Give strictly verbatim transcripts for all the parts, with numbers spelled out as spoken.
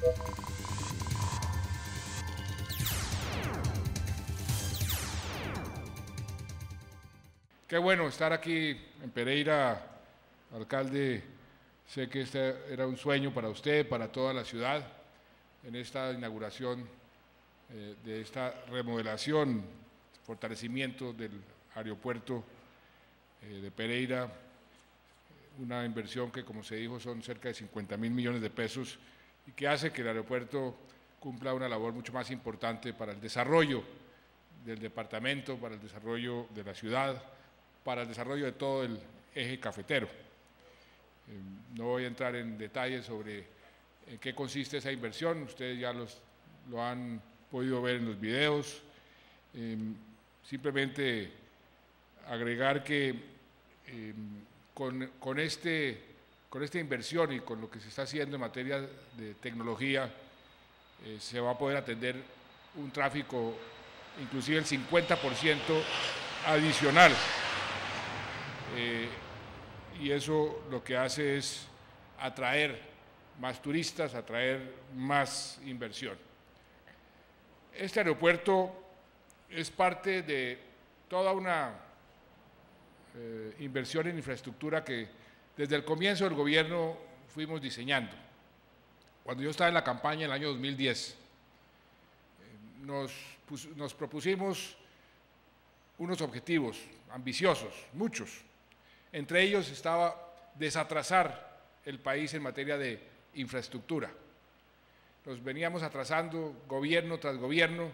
Qué bueno estar aquí en Pereira, alcalde. Sé que este era un sueño para usted, para toda la ciudad, en esta inauguración eh, de esta remodelación, fortalecimiento del aeropuerto eh, de Pereira, una inversión que, como se dijo, son cerca de cincuenta mil millones de pesos y que hace que el aeropuerto cumpla una labor mucho más importante para el desarrollo del departamento, para el desarrollo de la ciudad, para el desarrollo de todo el eje cafetero. Eh, no voy a entrar en detalles sobre en qué consiste esa inversión, ustedes ya los, lo han podido ver en los videos. Eh, simplemente agregar que eh, con, con, este, con esta inversión y con lo que se está haciendo en materia de tecnología, eh, se va a poder atender un tráfico inclusive el cincuenta por ciento adicional. Eh, y eso lo que hace es atraer más turistas, atraer más inversión. Este aeropuerto es parte de toda una eh, inversión en infraestructura que desde el comienzo del gobierno fuimos diseñando. Cuando yo estaba en la campaña en el año dos mil diez, eh, nos, nos propusimos unos objetivos ambiciosos, muchos. Entre ellos estaba desatrasar el país en materia de infraestructura. Nos veníamos atrasando gobierno tras gobierno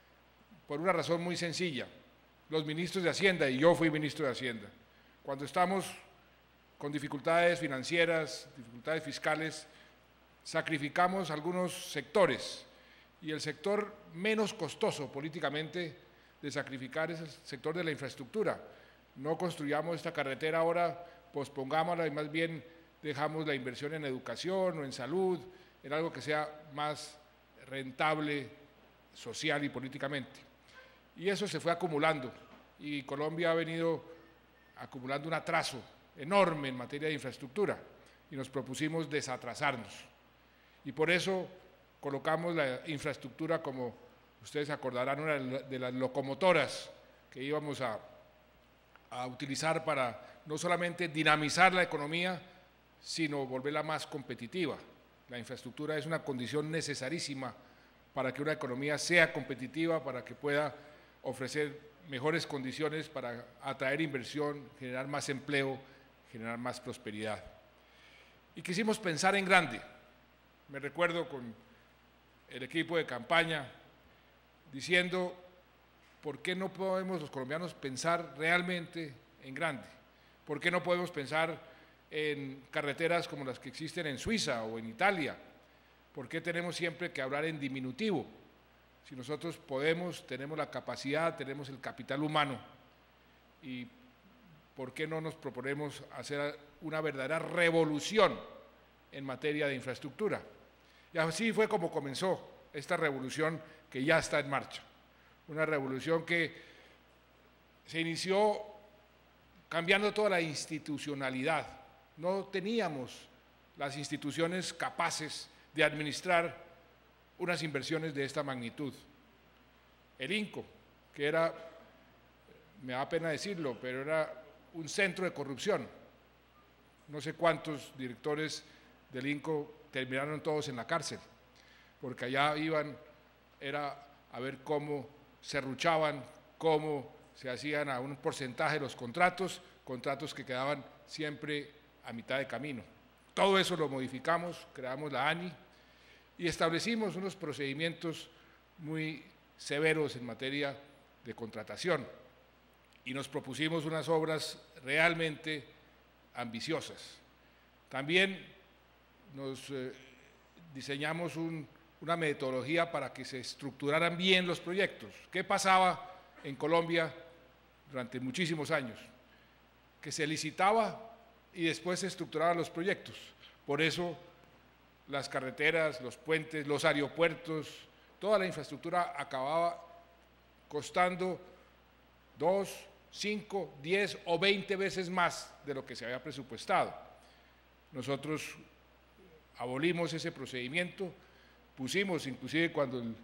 por una razón muy sencilla. Los ministros de Hacienda, y yo fui ministro de Hacienda, cuando estamos con dificultades financieras, dificultades fiscales, sacrificamos algunos sectores, y el sector menos costoso políticamente de sacrificar es el sector de la infraestructura. No construyamos esta carretera ahora, pospongámosla y más bien dejamos la inversión en educación o en salud, en algo que sea más rentable social y políticamente. Y eso se fue acumulando y Colombia ha venido acumulando un atraso enorme en materia de infraestructura y nos propusimos desatrasarnos. Y por eso colocamos la infraestructura como, ustedes acordarán, una de las locomotoras que íbamos a a utilizar para no solamente dinamizar la economía, sino volverla más competitiva. La infraestructura es una condición necesarísima para que una economía sea competitiva, para que pueda ofrecer mejores condiciones para atraer inversión, generar más empleo, generar más prosperidad. Y quisimos pensar en grande. Me recuerdo con el equipo de campaña diciendo: ¿por qué no podemos los colombianos pensar realmente en grande? ¿Por qué no podemos pensar en carreteras como las que existen en Suiza o en Italia? ¿Por qué tenemos siempre que hablar en diminutivo? Si nosotros podemos, tenemos la capacidad, tenemos el capital humano, ¿y por qué no nos proponemos hacer una verdadera revolución en materia de infraestructura? Y así fue como comenzó esta revolución que ya está en marcha. Una revolución que se inició cambiando toda la institucionalidad. No teníamos las instituciones capaces de administrar unas inversiones de esta magnitud. El INCO, que era, me da pena decirlo, pero era un centro de corrupción. No sé cuántos directores del INCO terminaron todos en la cárcel, porque allá iban, era a ver cómo serruchaban, cómo se hacían a un porcentaje de los contratos, contratos que quedaban siempre a mitad de camino. Todo eso lo modificamos, creamos la ANI y establecimos unos procedimientos muy severos en materia de contratación y nos propusimos unas obras realmente ambiciosas. También nos eh, diseñamos un una metodología para que se estructuraran bien los proyectos. ¿Qué pasaba en Colombia durante muchísimos años? Que se licitaba y después se estructuraban los proyectos. Por eso las carreteras, los puentes, los aeropuertos, toda la infraestructura acababa costando dos, cinco, diez o veinte veces más de lo que se había presupuestado. Nosotros abolimos ese procedimiento, pusimos, inclusive cuando el,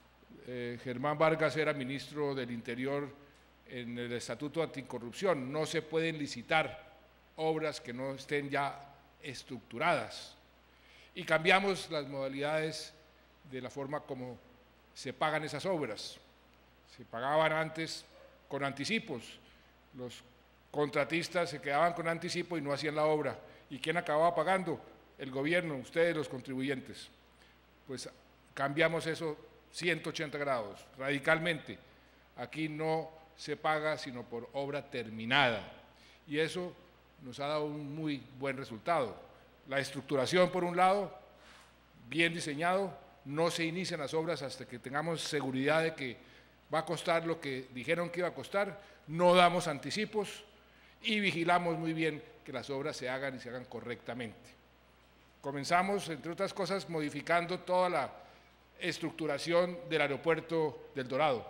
eh, Germán Vargas era ministro del Interior, en el Estatuto Anticorrupción, no se pueden licitar obras que no estén ya estructuradas. Y cambiamos las modalidades de la forma como se pagan esas obras. Se pagaban antes con anticipos, los contratistas se quedaban con anticipo y no hacían la obra. ¿Y quién acababa pagando? El gobierno, ustedes los contribuyentes. Pues cambiamos eso ciento ochenta grados, radicalmente. Aquí no se paga sino por obra terminada y eso nos ha dado un muy buen resultado. La estructuración, por un lado, bien diseñado, no se inician las obras hasta que tengamos seguridad de que va a costar lo que dijeron que iba a costar, no damos anticipos y vigilamos muy bien que las obras se hagan y se hagan correctamente. Comenzamos, entre otras cosas, modificando toda la estructuración del aeropuerto del Dorado,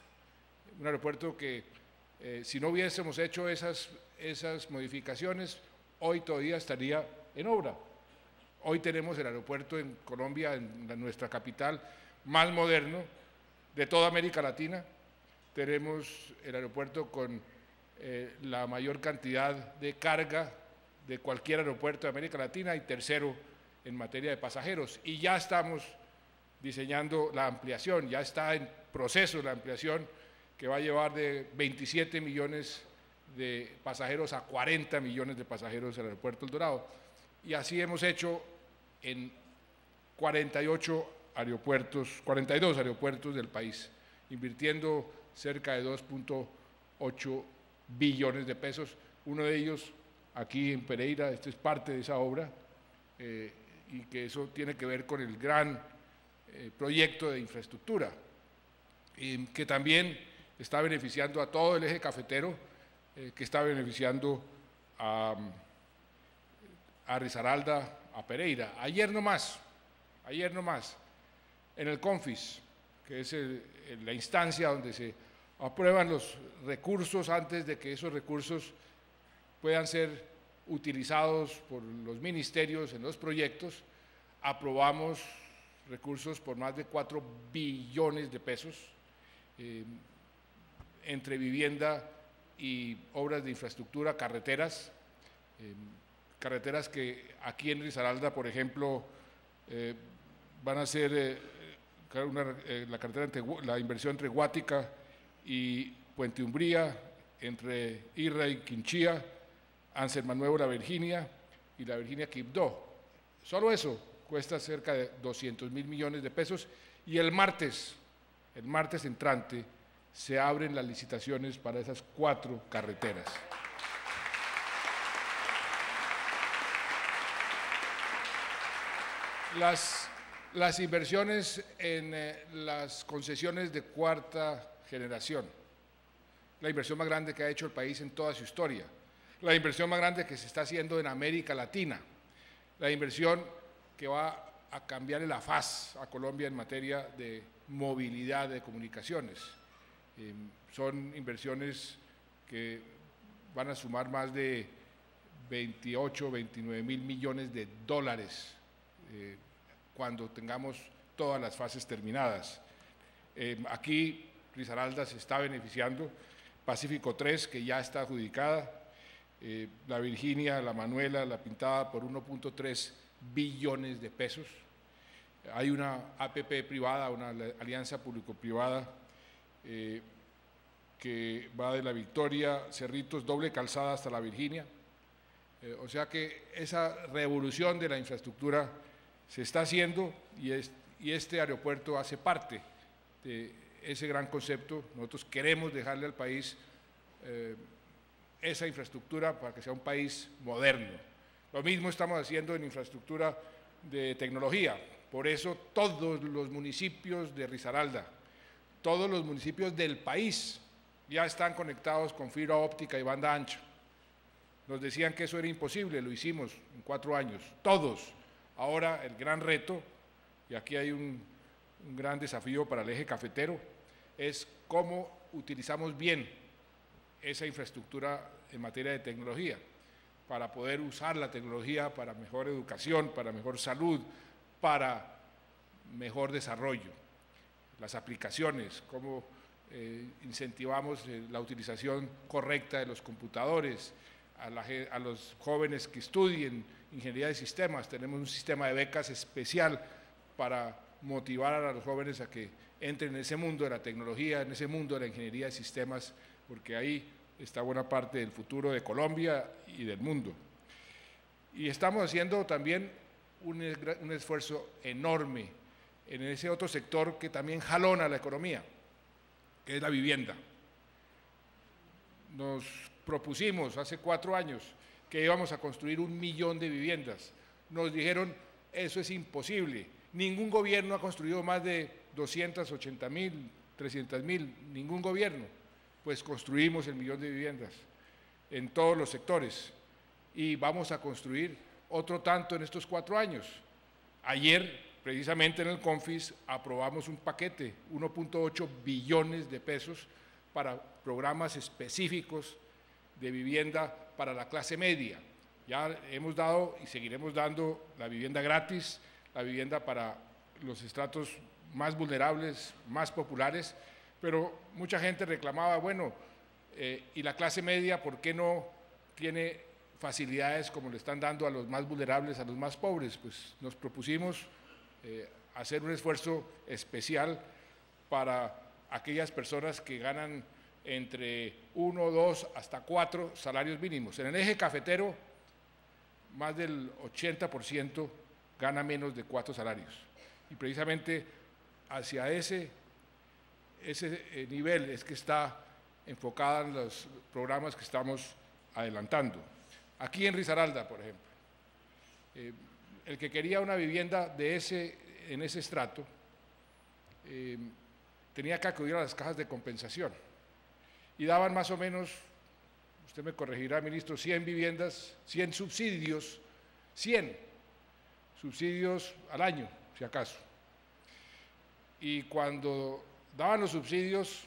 un aeropuerto que eh, si no hubiésemos hecho esas, esas modificaciones, hoy todavía estaría en obra. Hoy tenemos el aeropuerto en Colombia, en la, nuestra capital, más moderno de toda América Latina. Tenemos el aeropuerto con eh, la mayor cantidad de carga de cualquier aeropuerto de América Latina y tercero en materia de pasajeros. Y ya estamos diseñando la ampliación, ya está en proceso la ampliación que va a llevar de veintisiete millones de pasajeros a cuarenta millones de pasajeros el aeropuerto El Dorado. Y así hemos hecho en cuarenta y ocho aeropuertos, cuarenta y dos aeropuertos del país, invirtiendo cerca de dos punto ocho billones de pesos. Uno de ellos aquí en Pereira, este es parte de esa obra, eh, y que eso tiene que ver con el gran eh, proyecto de infraestructura, y que también está beneficiando a todo el eje cafetero, eh, que está beneficiando a, a Risaralda, a Pereira. Ayer nomás, ayer nomás, en el CONFIS, que es el, la instancia donde se aprueban los recursos antes de que esos recursos puedan ser utilizados por los ministerios en los proyectos, aprobamos recursos por más de cuatro billones de pesos eh, entre vivienda y obras de infraestructura, carreteras, eh, carreteras que aquí en Risaralda, por ejemplo, eh, van a ser eh, una, eh, la, carretera entre, la inversión entre Guática y Puente Umbría, entre Irra y Quinchía, Anselma Nuevo, La Virginia y La Virginia Quibdó. Solo eso cuesta cerca de doscientos mil millones de pesos y el martes, el martes entrante, se abren las licitaciones para esas cuatro carreteras. Las, las inversiones en eh, las concesiones de cuarta generación, la inversión más grande que ha hecho el país en toda su historia, la inversión más grande que se está haciendo en América Latina, la inversión que va a cambiarle la faz a Colombia en materia de movilidad de comunicaciones. Eh, son inversiones que van a sumar más de veintiocho, veintinueve mil millones de dólares eh, cuando tengamos todas las fases terminadas. Eh, aquí Risaralda se está beneficiando, Pacífico tres, que ya está adjudicada, eh, la Virginia, la Manuela, la Pintada por uno punto tres billones de pesos. Hay una A P P privada, una alianza público-privada, eh, que va de la Victoria, Cerritos, doble calzada hasta la Virginia. Eh, o sea que esa revolución de la infraestructura se está haciendo y, es, y este aeropuerto hace parte de ese gran concepto. Nosotros queremos dejarle al país eh, esa infraestructura para que sea un país moderno. Lo mismo estamos haciendo en infraestructura de tecnología. Por eso todos los municipios de Risaralda, todos los municipios del país ya están conectados con fibra óptica y banda ancha. Nos decían que eso era imposible, lo hicimos en cuatro años, todos. Ahora el gran reto, y aquí hay un, un gran desafío para el eje cafetero, es cómo utilizamos bien esa infraestructura en materia de tecnología, para poder usar la tecnología para mejor educación, para mejor salud, para mejor desarrollo, las aplicaciones, cómo eh, incentivamos eh, la utilización correcta de los computadores, a, la, a los jóvenes que estudien ingeniería de sistemas. Tenemos un sistema de becas especial para motivar a los jóvenes a que entren en ese mundo de la tecnología, en ese mundo de la ingeniería de sistemas, porque ahí está buena parte del futuro de Colombia y del mundo. Y estamos haciendo también un, un esfuerzo enorme en ese otro sector que también jalona la economía, que es la vivienda. Nos propusimos hace cuatro años que íbamos a construir un millón de viviendas. Nos dijeron, eso es imposible. Ningún gobierno ha construido más de doscientas ochenta mil, trescientas mil, ningún gobierno. Pues construimos el millón de viviendas en todos los sectores y vamos a construir otro tanto en estos cuatro años. Ayer, precisamente en el CONFIS, aprobamos un paquete, uno punto ocho billones de pesos para programas específicos de vivienda para la clase media. Ya hemos dado y seguiremos dando la vivienda gratis, la vivienda para los estratos más vulnerables, más populares, pero mucha gente reclamaba, bueno, eh, ¿y la clase media por qué no tiene facilidades como le están dando a los más vulnerables, a los más pobres? Pues nos propusimos eh, hacer un esfuerzo especial para aquellas personas que ganan entre uno, dos, hasta cuatro salarios mínimos. En el eje cafetero, más del ochenta por ciento gana menos de cuatro salarios. Y precisamente hacia ese, ese nivel es que está enfocada en los programas que estamos adelantando. Aquí en Risaralda, por ejemplo, eh, el que quería una vivienda de ese, en ese estrato eh, tenía que acudir a las cajas de compensación y daban más o menos, usted me corregirá, ministro, cien viviendas, cien subsidios, cien subsidios al año, si acaso. Y cuando daban los subsidios,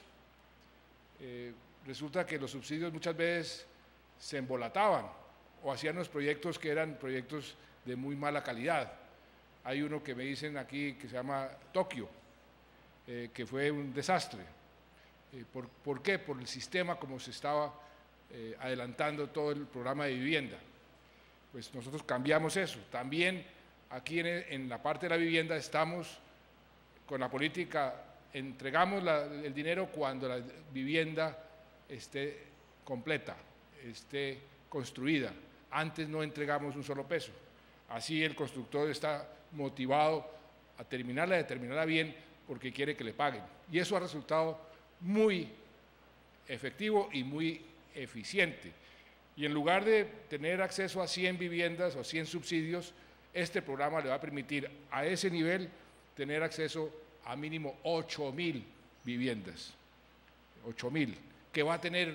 eh, resulta que los subsidios muchas veces se embolataban o hacían los proyectos que eran proyectos de muy mala calidad. Hay uno que me dicen aquí que se llama Tokio, eh, que fue un desastre. Eh, ¿por, ¿Por qué? Por el sistema como se estaba eh, adelantando todo el programa de vivienda. Pues nosotros cambiamos eso. También aquí en, en la parte de la vivienda estamos con la política, entregamos la, el dinero cuando la vivienda esté completa, esté construida. Antes no entregamos un solo peso. Así el constructor está motivado a terminarla, a terminarla bien, porque quiere que le paguen. Y eso ha resultado muy efectivo y muy eficiente. Y en lugar de tener acceso a cien viviendas o cien subsidios, este programa le va a permitir a ese nivel tener acceso a mínimo ocho mil viviendas. ocho mil, que va a tener,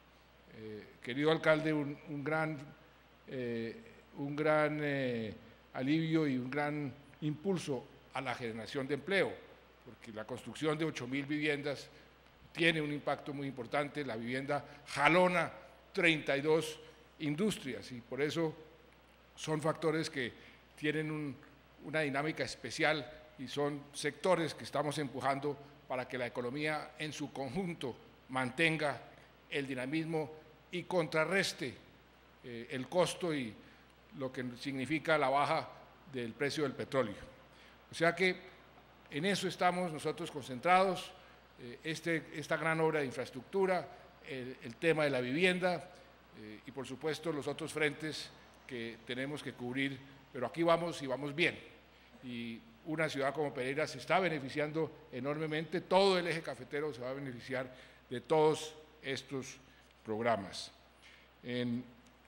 eh, querido alcalde, un, un gran, eh, un gran eh, alivio y un gran impulso a la generación de empleo, porque la construcción de ocho mil viviendas tiene un impacto muy importante. La vivienda jalona treinta y dos industrias y por eso son factores que tienen un, una dinámica especial y son sectores que estamos empujando para que la economía en su conjunto mantenga el dinamismo y contrarreste eh, el costo y lo que significa la baja del precio del petróleo. O sea que en eso estamos nosotros concentrados. Este, esta gran obra de infraestructura, el, el tema de la vivienda eh, y por supuesto los otros frentes que tenemos que cubrir, pero aquí vamos y vamos bien. Y una ciudad como Pereira se está beneficiando enormemente, todo el eje cafetero se va a beneficiar de todos estos programas. En,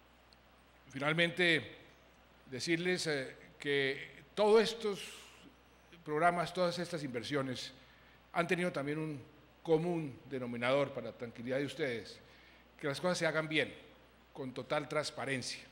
finalmente, decirles eh, que todos estos programas, todas estas inversiones, han tenido también un común denominador para la tranquilidad de ustedes, que las cosas se hagan bien, con total transparencia.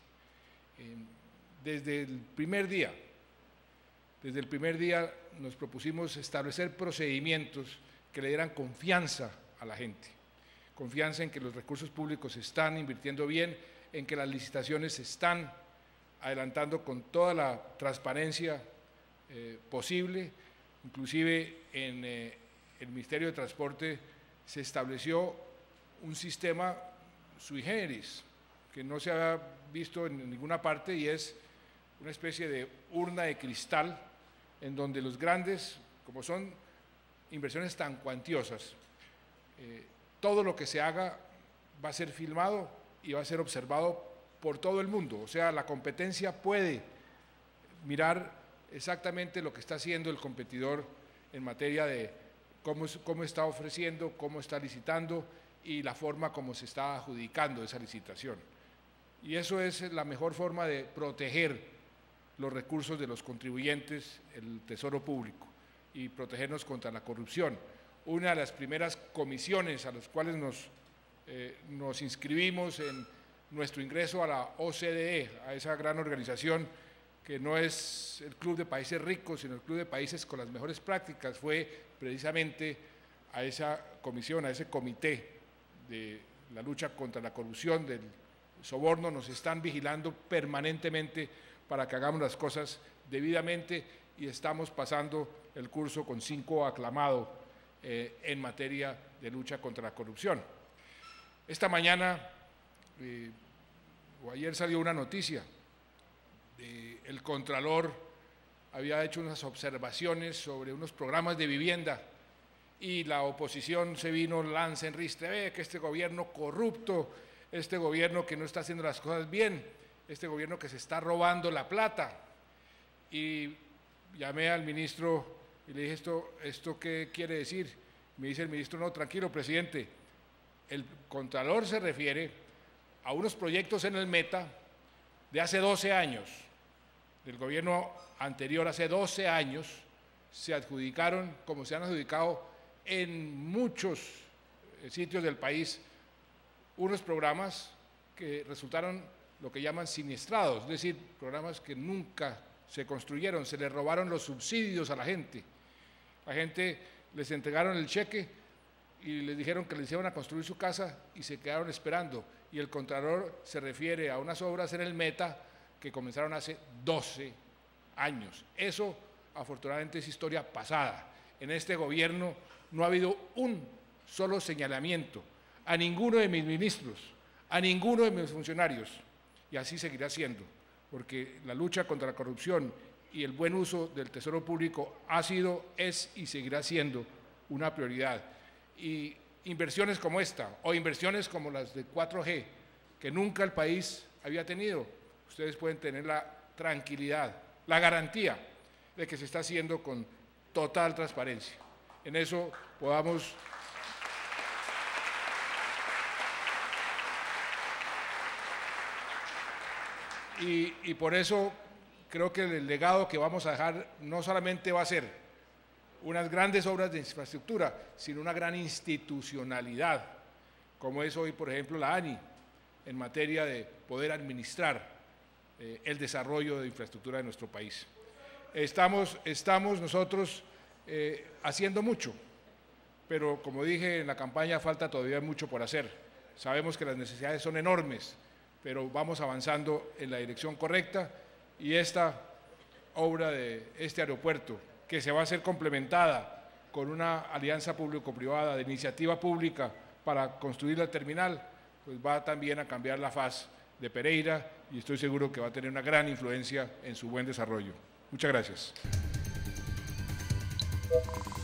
Desde el primer día, desde el primer día nos propusimos establecer procedimientos que le dieran confianza a la gente, confianza en que los recursos públicos se están invirtiendo bien, en que las licitaciones se están adelantando con toda la transparencia eh, posible, Inclusive en eh, el Ministerio de Transporte se estableció un sistema sui generis que no se ha visto en ninguna parte, y es una especie de urna de cristal en donde los grandes, como son inversiones tan cuantiosas, eh, todo lo que se haga va a ser filmado y va a ser observado por todo el mundo. O sea, la competencia puede mirar exactamente lo que está haciendo el competidor en materia de cómo, cómo está ofreciendo, cómo está licitando y la forma como se está adjudicando esa licitación. Y eso es la mejor forma de proteger los recursos de los contribuyentes, el tesoro público, y protegernos contra la corrupción. Una de las primeras comisiones a las cuales nos, eh, nos inscribimos en nuestro ingreso a la O C D E, a esa gran organización que no es el Club de Países Ricos, sino el Club de Países con las mejores prácticas, fue precisamente a esa comisión, a ese comité de la lucha contra la corrupción, del soborno. Nos están vigilando permanentemente para que hagamos las cosas debidamente, y estamos pasando el curso con cinco aclamado eh, en materia de lucha contra la corrupción. Esta mañana eh, o ayer salió una noticia. Eh, el Contralor había hecho unas observaciones sobre unos programas de vivienda y la oposición se vino, lanza en ristre, ve que este gobierno corrupto, este gobierno que no está haciendo las cosas bien, este gobierno que se está robando la plata. Y llamé al ministro y le dije, ¿esto, esto qué quiere decir? Me dice el ministro, no, tranquilo, presidente, el Contralor se refiere a unos proyectos en el Meta de hace doce años, del gobierno anterior. Hace doce años se adjudicaron, como se han adjudicado en muchos sitios del país, unos programas que resultaron lo que llaman siniestrados, es decir, programas que nunca se construyeron, se les robaron los subsidios a la gente. La gente les entregaron el cheque y les dijeron que les iban a construir su casa y se quedaron esperando. Y el Contralor se refiere a unas obras en el Meta que comenzaron hace doce años. Eso, afortunadamente, es historia pasada. En este gobierno no ha habido un solo señalamiento a ninguno de mis ministros, a ninguno de mis funcionarios, y así seguirá siendo, porque la lucha contra la corrupción y el buen uso del tesoro público ha sido, es y seguirá siendo una prioridad. Y inversiones como esta, o inversiones como las de cuatro G, que nunca el país había tenido, ustedes pueden tener la tranquilidad, la garantía de que se está haciendo con total transparencia. En eso podamos y, y por eso creo que el legado que vamos a dejar no solamente va a ser unas grandes obras de infraestructura, sino una gran institucionalidad, como es hoy, por ejemplo, la ANI, en materia de poder administrar eh, el desarrollo de infraestructura de nuestro país. Estamos, estamos nosotros eh, haciendo mucho, pero como dije en la campaña, falta todavía mucho por hacer. Sabemos que las necesidades son enormes, pero vamos avanzando en la dirección correcta, y esta obra de este aeropuerto, que se va a hacer complementada con una alianza público-privada de iniciativa pública para construir la terminal, pues va también a cambiar la faz de Pereira, y estoy seguro que va a tener una gran influencia en su buen desarrollo. Muchas gracias.